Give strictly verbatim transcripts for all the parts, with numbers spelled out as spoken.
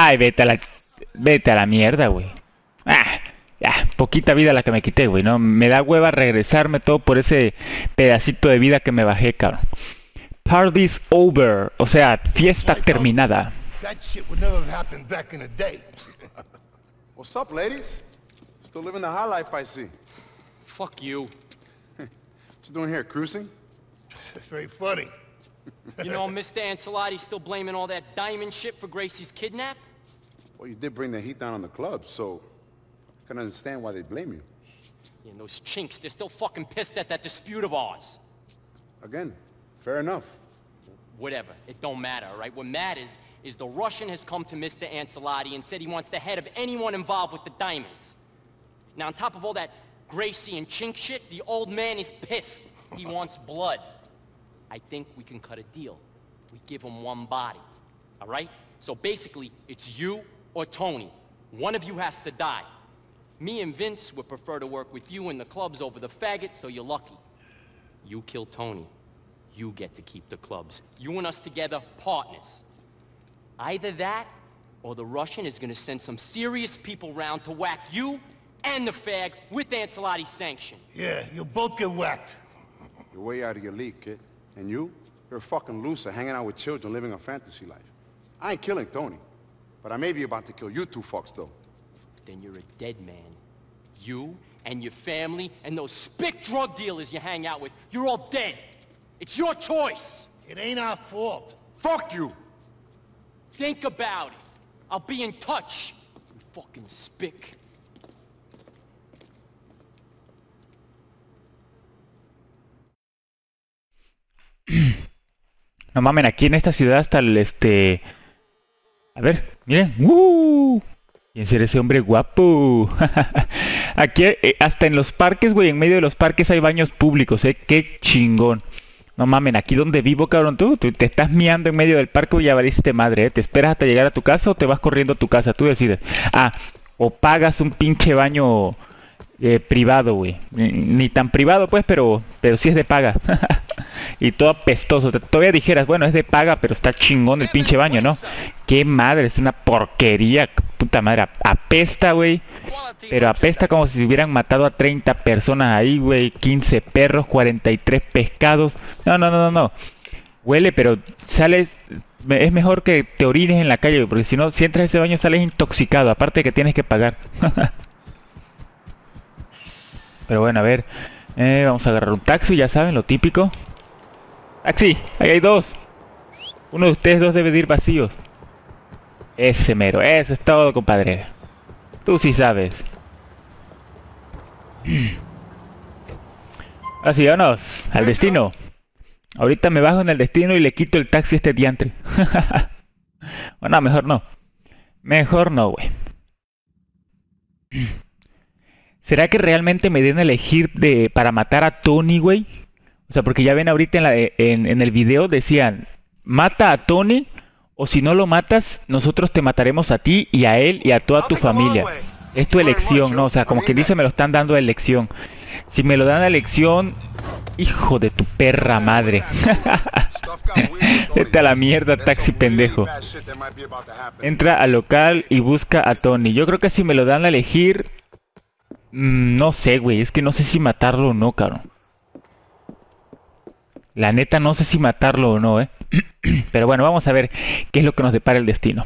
Ay, vete a la... Vete a la mierda, güey. Ah, ya, poquita vida la que me quité, güey, ¿no? Me da hueva regresarme todo por ese pedacito de vida que me bajé, cabrón. Party's over. O sea, fiesta terminada. That shit would never have happened back in the day. What's up, ladies? Still living the high life, I see. Fuck you. What you doing here, cruising? It's very funny. You know, Mister Ancelotti's still blaming all that diamond shit for Gracie's kidnap? Well, you did bring the heat down on the club, so I can understand why they blame you. Yeah, and those chinks, they're still fucking pissed at that dispute of ours. Again, fair enough. Whatever, it don't matter, all right? What matters is the Russian has come to Mister Ancelotti and said he wants the head of anyone involved with the diamonds. Now, on top of all that Gracie and chink shit, the old man is pissed. He wants blood. I think we can cut a deal. We give him one body, all right? So basically, it's you or Tony. One of you has to die. Me and Vince would prefer to work with you in the clubs over the faggot, so you're lucky. You kill Tony. You get to keep the clubs. You and us together, partners. Either that, or the Russian is gonna send some serious people round to whack you and the fag with Ancelotti's sanction. Yeah, you'll both get whacked. You're way out of your league, kid. And you? You're a fucking loser hanging out with children living a fantasy life. I ain't killing Tony, but I may be about to kill you two fucks, though. Then you're a dead man. You and your family and those spick drug dealers you hang out with, you're all dead. It's your choice. It ain't our fault. Fuck you! Think about it. I'll be in touch. You fucking spick. No mamen, aquí en esta ciudad hasta el este... A ver, miren. ¡Uh! ¿Quién será ese hombre guapo? Aquí eh, hasta en los parques, güey, en medio de los parques hay baños públicos, eh. Qué chingón. No mamen, aquí donde vivo, cabrón, tú, tú te estás miando en medio del parque y ya valiste madre, eh. ¿Te esperas hasta llegar a tu casa o te vas corriendo a tu casa? Tú decides. Ah, o pagas un pinche baño eh, privado, güey. Ni, ni tan privado, pues, pero, pero sí es de paga. Y todo apestoso. Todavía dijeras, bueno, es de paga, pero está chingón el pinche baño, ¿no? Qué madre, es una porquería. Puta madre, apesta, güey. Pero apesta como si se hubieran matado a treinta personas ahí, güey. quince perros, cuarenta y tres pescados. No, no, no, no, no. Huele, pero sales... Es mejor que te orines en la calle, porque si no, si entras a ese baño sales intoxicado. Aparte de que tienes que pagar. Pero bueno, a ver. Eh, vamos a agarrar un taxi, ya saben, lo típico. ¡Taxi! ¡Ahí hay dos! Uno de ustedes dos debe de ir vacíos. Ese mero, eso es todo, compadre. Tú sí sabes. Así, vámonos al destino. Ahorita me bajo en el destino y le quito el taxi a este diantre. Bueno, mejor no. Mejor no, güey. ¿Será que realmente me den a elegir de, para matar a Tony, güey? O sea, porque ya ven ahorita en, la, en, en el video decían, mata a Tony, o si no lo matas, nosotros te mataremos a ti y a él y a toda tu familia. Es tu elección, ¿no? O sea, como que dice, me lo están dando a elección. Si me lo dan a elección, hijo de tu perra madre. Vete a la mierda, taxi pendejo. Entra al local y busca a Tony. Yo creo que si me lo dan a elegir, mmm, no sé, güey, es que no sé si matarlo o no, cabrón. La neta no sé si matarlo o no, eh. Pero bueno, vamos a ver qué es lo que nos depara el destino.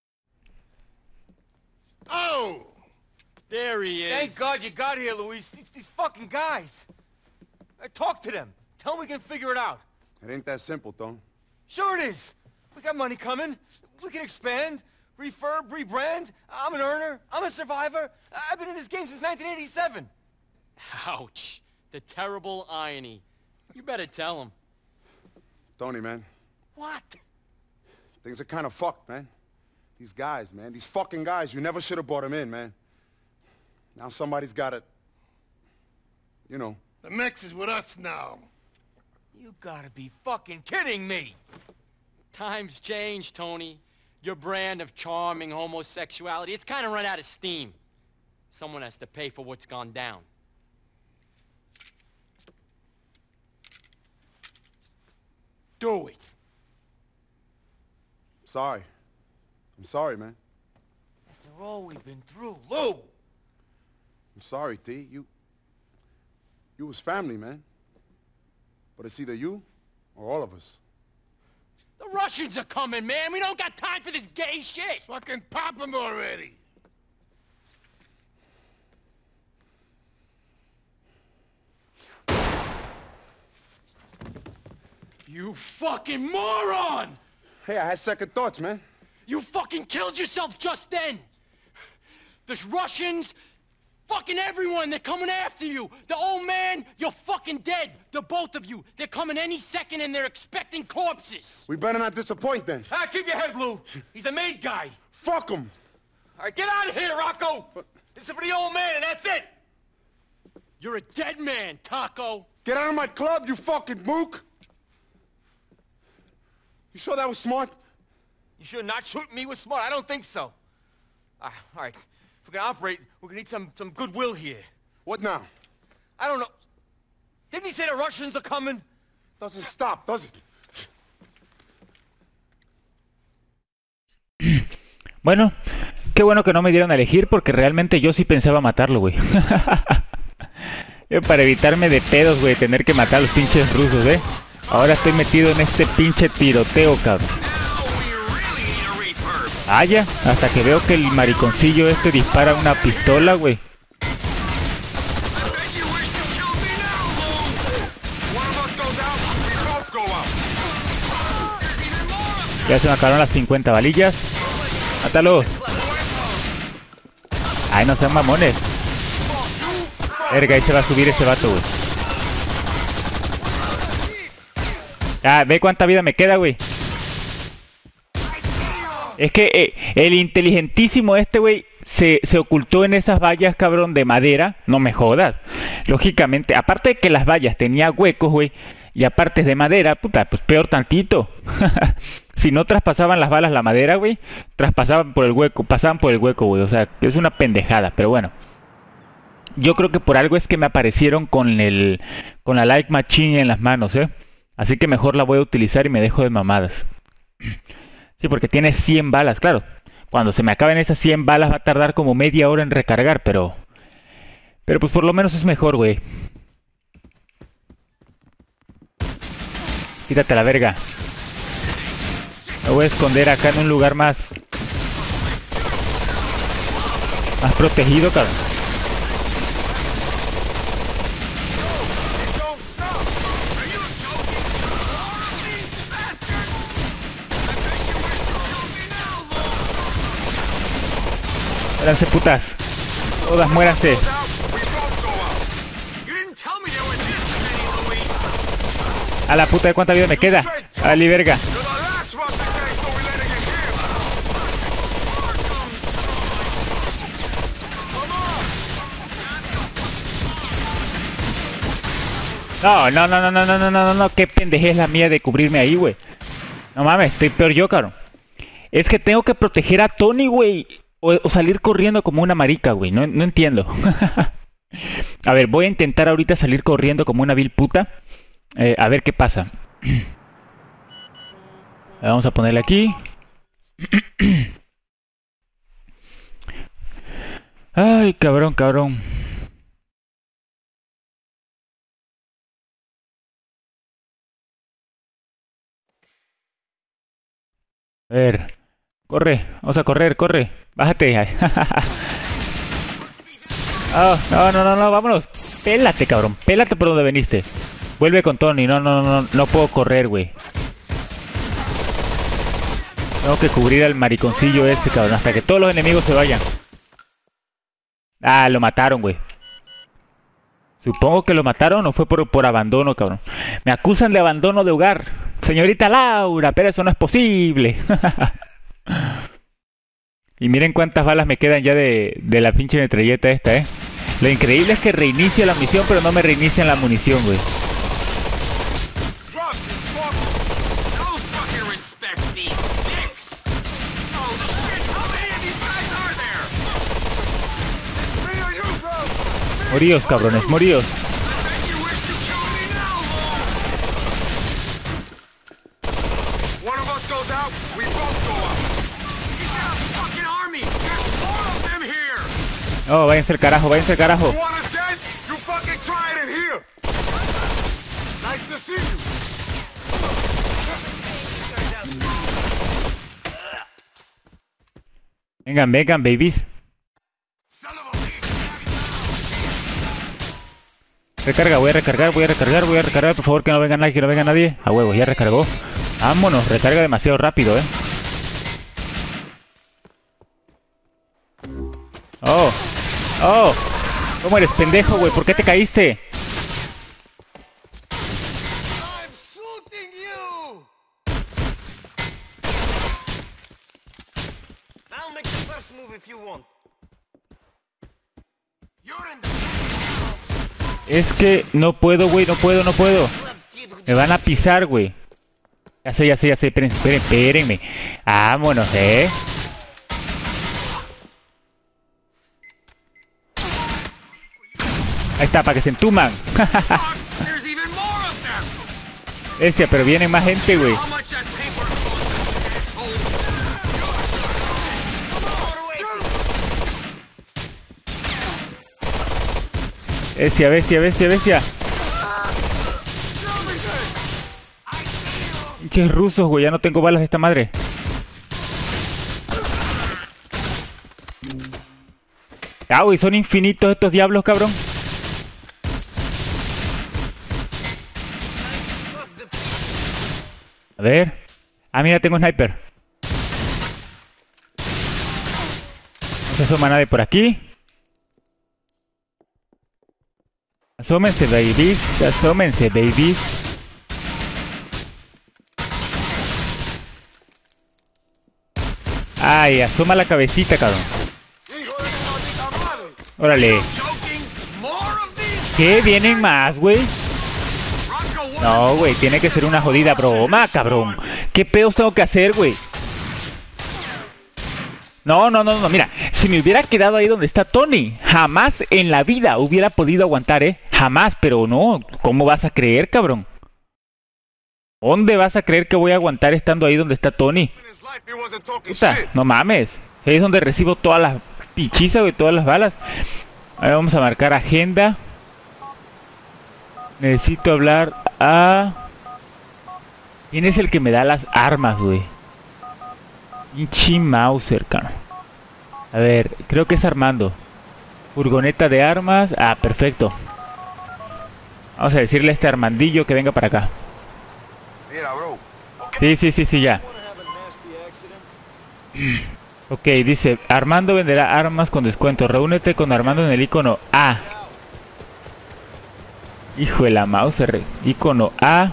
Oh! There he is. Thank God you got here, Luis. These, these fucking guys. I talk to them. Tell them we can figure it out. It ain't that simple, Tone. Sure it is. We got money coming. We can expand, refurb, rebrand. I'm an earner. I'm a survivor. I've been in this game since nineteen eighty-seven. Ouch. The terrible irony. You better tell him. Tony, man. What? Things are kind of fucked, man. These guys, man. These fucking guys. You never should have brought them in, man. Now somebody's got it. You know. The Mex is with us now. You gotta be fucking kidding me. Times change, Tony. Your brand of charming homosexuality, it's kind of run out of steam. Someone has to pay for what's gone down. Do it. Sorry. I'm sorry, man. all we've been through. Lou! I'm sorry, T. You... You was family, man. But it's either you or all of us. The Russians are coming, man. We don't got time for this gay shit. Fucking pop him already! You fucking moron! Hey, I had second thoughts, man. You fucking killed yourself just then! There's Russians, fucking everyone, they're coming after you! The old man, you're fucking dead! The both of you, they're coming any second and they're expecting corpses! We better not disappoint then. Ah, keep your head, Lou. He's a made guy. Fuck him! All right, get out of here, Rocco! This is for the old man, and that's it! You're a dead man, Taco! Get out of my club, you fucking mook! You sure that was smart? You sure not shooting me was smart? I don't think so. Uh, all right, if we're gonna operate, we're gonna need some, some goodwill here. What now? I don't know. Didn't he say the Russians are coming? Doesn't stop, does it? Bueno, qué bueno que no me dieron a elegir porque realmente yo sí pensaba matarlo, güey. Yo para evitarme de pedos, güey, tener que matar a los pinches rusos, ¿eh? Ahora estoy metido en este pinche tiroteo, cabrón. Ah, ya, hasta que veo que el mariconcillo este dispara una pistola, güey. Ya se me acabaron las cincuenta balillas. ¡Mátalo! Ay, no sean mamones. Verga, ahí se va a subir ese vato, güey. Ah, ve cuánta vida me queda, güey. Es que eh, el inteligentísimo este, güey, se, se ocultó en esas vallas, cabrón, de madera. No me jodas. Lógicamente, aparte de que las vallas tenía huecos, güey, y aparte de madera, puta, pues peor tantito. Si no traspasaban las balas la madera, güey, traspasaban por el hueco, pasaban por el hueco, güey. O sea, es una pendejada, pero bueno. Yo creo que por algo es que me aparecieron con el con la Light Machine en las manos, ¿eh? Así que mejor la voy a utilizar y me dejo de mamadas. Sí, porque tiene cien balas, claro. Cuando se me acaben esas cien balas va a tardar como media hora en recargar, pero... Pero pues por lo menos es mejor, güey. Quítate la verga. Me voy a esconder acá en un lugar más... Más protegido, cabrón. Muéranse, putas. Todas muéranse. A la puta, ¿de cuánta vida me queda? A la verga. No, no, no, no, no, no, no, no, no, qué pendejez la mía de cubrirme ahí, güey. No mames, estoy peor yo, cabrón. Es que tengo que proteger a Tony, güey. O, o salir corriendo como una marica, güey. No, no entiendo. A ver, voy a intentar ahorita salir corriendo como una vil puta. Eh, a ver qué pasa. Vamos a ponerle aquí. Ay, cabrón, cabrón. A ver. Corre, vamos a correr, corre. Bájate. Oh, no, no, no, no, vámonos. Pélate, cabrón. Pélate por donde veniste. Vuelve con Tony. No, no, no, no, no puedo correr, güey. Tengo que cubrir al mariconcillo este, cabrón, hasta que todos los enemigos se vayan. Ah, lo mataron, güey. Supongo que lo mataron o fue por, por abandono, cabrón. Me acusan de abandono de hogar. Señorita Laura, pero eso no es posible. Y miren cuántas balas me quedan ya de, de la pinche metralleta esta, eh. Lo increíble es que reinicia la misión, pero no me reinician la munición, güey. Moríos, cabrones, moríos. Oh, váyanse al carajo, váyanse al carajo. You want us dead? You fucking try it in here. Nice to see you. Vengan, vengan, babies. Recarga, voy a recargar, voy a recargar, voy a recargar. Por favor, que no venga nadie, que no venga nadie. A huevo, ya recargó. Vámonos, recarga demasiado rápido, eh. Oh, oh. ¿Cómo eres pendejo, güey? ¿Por qué te caíste? I'm shooting you! I'll make the first move if you want. You're in the... Es que no puedo, güey, no puedo, no puedo. Me van a pisar, güey. Ya sé, ya sé, ya sé. Esperen, esperen, espérenme. Vámonos, eh. Ahí está, para que se entuman. There's even more of them. Bestia, pero viene más gente, güey. How much that paper costs, asshole? Bestia, bestia, bestia, bestia. Pinches rusos, güey. Ya no tengo balas de esta madre. Ah, güey, son infinitos estos diablos, cabrón. A ver. Ah, mira, tengo sniper. No se asoma nadie por aquí. Asómense, babies. Asómense, babies. Ay, asoma la cabecita, cabrón. Órale. ¿Qué? ¿Vienen más, güey? No, güey, tiene que ser una jodida broma, cabrón. ¿Qué pedos tengo que hacer, güey? No, no, no, no, mira. Si me hubiera quedado ahí donde está Tony, jamás en la vida hubiera podido aguantar, ¿eh? Jamás, pero no. ¿Cómo vas a creer, cabrón? ¿Dónde vas a creer que voy a aguantar estando ahí donde está Tony? Puta, no mames. Ahí es donde recibo todas las pichizas, güey, todas las balas. Ahora vamos a marcar agenda. Necesito hablar a... ¿Quién es el que me da las armas, güey? Pinche Mauser, cara. A ver, creo que es Armando. Furgoneta de armas. Ah, perfecto. Vamos a decirle a este Armandillo que venga para acá. Mira, bro. Sí, sí, sí, sí, ya. Ok, dice, Armando venderá armas con descuento. Reúnete con Armando en el icono A. Hijo de la Mauser. Icono A.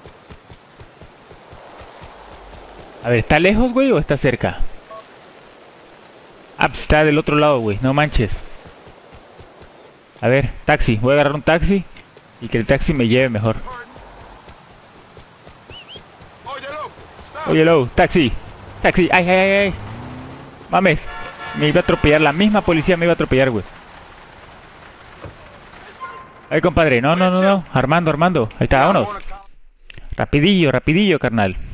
A ver, ¿está lejos, güey, o está cerca? Ah, pues está del otro lado, güey. No manches. A ver, taxi. Voy a agarrar un taxi y que el taxi me lleve mejor. Oye, lo, taxi. Taxi. Ay, ay, ay, ay. Mames. Me iba a atropellar. La misma policía me iba a atropellar, güey. Ay, compadre. No, no, no, no. Armando, Armando. Ahí está, vámonos. Rapidillo, rapidillo, carnal.